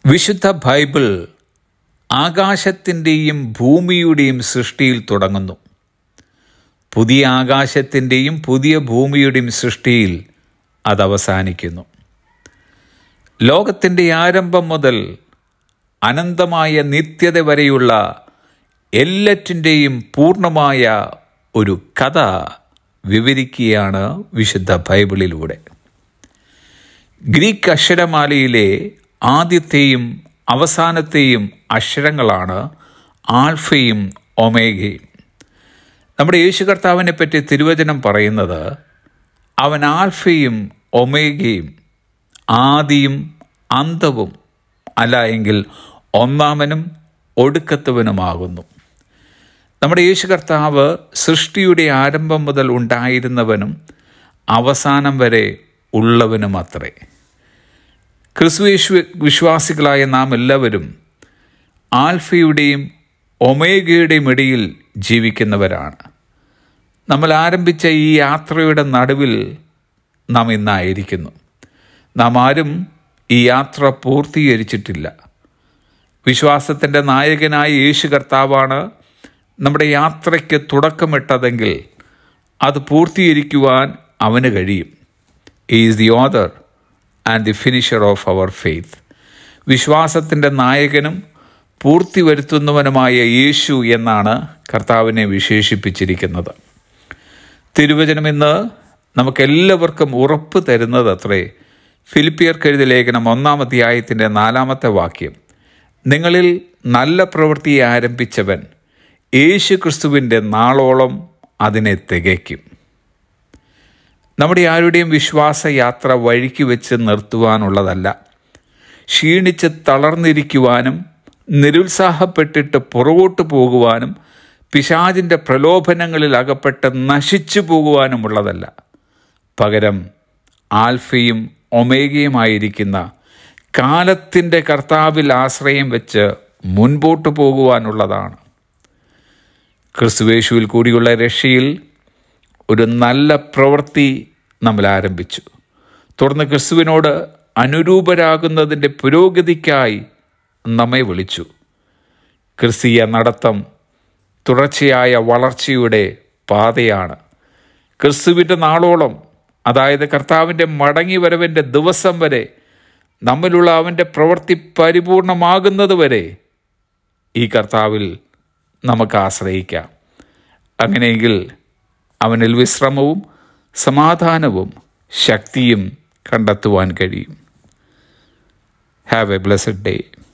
വിശുദ്ധ ബൈബിൾ ആകാശത്തിൻ്റെയും ഭൂമിയുടെയും സൃഷ്ടിയിൽ തുടങ്ങുന്നു. പുതിയ ആകാശത്തിൻ്റെയും പുതിയ ഭൂമിയുടെയും സൃഷ്ടിയിൽ അത് അവസാനിക്കുന്നു. ലോകത്തിൻ്റെ ആരംഭം മുതൽ അനന്തമായ നിത്യത വരെയുള്ള എല്ലാറ്റിൻ്റെയും പൂർണ്ണമായ ഒരു കഥ വിവരിക്കുകയാണ് വിശുദ്ധ ബൈബിളിലൂടെ. ഗ്രീക്ക് അക്ഷരമാലയിലെ ആദ്യത്തെയും അവസാനത്തെയും അക്ഷരങ്ങളാണ് ആൽഫയും ഒമേഗയും. നമ്മുടെ യേശു കർത്താവിനെ പറ്റി തിരുവചനം പറയുന്നത് അവൻ ആൽഫയും ഒമേഗയും, ആദിയും അന്തവും, അല്ല എങ്കിൽ ഒന്നാമനും ഒടുക്കത്തവനുമാകുന്നു. നമ്മുടെ യേശു കർത്താവ് സൃഷ്ടിയുടെ ആരംഭം മുതൽ ഉണ്ടായിരുന്നവനും അവസാനം വരെ ഉള്ളവനും അത്രേ. ക്രിസ്തുയേശു വിശ്വാസികളായ നാം എല്ലാവരും ആൽഫയുടെയും ഒമേഗയുടെയും ഇടയിൽ ജീവിക്കുന്നവരാണ്. നമ്മൾ ആരംഭിച്ച ഈ യാത്രയുടെ നടുവിൽ നാം ഇന്നായിരിക്കുന്നു. നാം ആരും ഈ യാത്ര പൂർത്തീകരിച്ചിട്ടില്ല. വിശ്വാസത്തിൻ്റെ നായകനായ യേശു കർത്താവാണ് നമ്മുടെ യാത്രയ്ക്ക് തുടക്കമിട്ടതെങ്കിൽ അത് പൂർത്തീകരിക്കുവാൻ അവന് കഴിയും. He is the author and the finisher of our faith. വിശ്വാസത്തിൻ്റെ നായകനും പൂർത്തി വരുത്തുന്നവനുമായ യേശു എന്നാണ് കർത്താവിനെ വിശേഷിപ്പിച്ചിരിക്കുന്നത്. തിരുവചനം ഇന്ന് നമുക്കെല്ലാവർക്കും ഉറപ്പ് തരുന്നത് അത്രേ. ഫിലിപ്പിയർക്കെഴുതിയ ലേഖനം 1-ാം അധ്യായത്തിൻ്റെ 4-ാമത്തെ വാക്യം, നിങ്ങളിൽ നല്ല പ്രവൃത്തിയെ ആരംഭിച്ചവൻ യേശു ക്രിസ്തുവിൻ്റെ നാളോളം അതിനെ തികയ്ക്കും. നമ്മുടെ ആരുടെയും വിശ്വാസയാത്ര വഴിക്ക് വെച്ച് നിർത്തുവാനുള്ളതല്ല. ക്ഷീണിച്ച് തളർന്നിരിക്കുവാനും നിരുത്സാഹപ്പെട്ടിട്ട് പുറകോട്ട് പോകുവാനും പിശാചിൻ്റെ പ്രലോഭനങ്ങളിൽ അകപ്പെട്ട് നശിച്ചു പോകുവാനുമുള്ളതല്ല. പകരം ആൽഫയും ഒമേഗയുമായിരിക്കുന്ന കാലത്തിൻ്റെ കർത്താവിൽ ആശ്രയം വെച്ച് മുൻപോട്ട് പോകുവാനുള്ളതാണ്. ക്രിസ്തുയേശുവിൽ കൂടിയുള്ള രക്ഷയിൽ ഒരു നല്ല പ്രവൃത്തി നമ്മൾ ആരംഭിച്ചു. തുടർന്ന് ക്രിസ്തുവിനോട് അനുരൂപരാകുന്നതിൻ്റെ പുരോഗതിക്കായി നമ്മെ വിളിച്ചു. ക്രിസ്തീയ നടത്തം തുടർച്ചയായ വളർച്ചയുടെ പാതയാണ്. ക്രിസ്തുവിൻ്റെ നാളോളം, അതായത് കർത്താവിൻ്റെ മടങ്ങി വരവിൻ്റെ ദിവസം വരെ, നമ്മിലുള്ള അവൻ്റെ പ്രവൃത്തി പരിപൂർണമാകുന്നത് വരെ ഈ കർത്താവിൽ നമുക്ക് ആശ്രയിക്കാം. അങ്ങനെയെങ്കിൽ അവനിൽ വിശ്രമവും സമാധാനവും ശക്തിയും കണ്ടെത്തുവാൻ കഴിയും. Have a blessed day.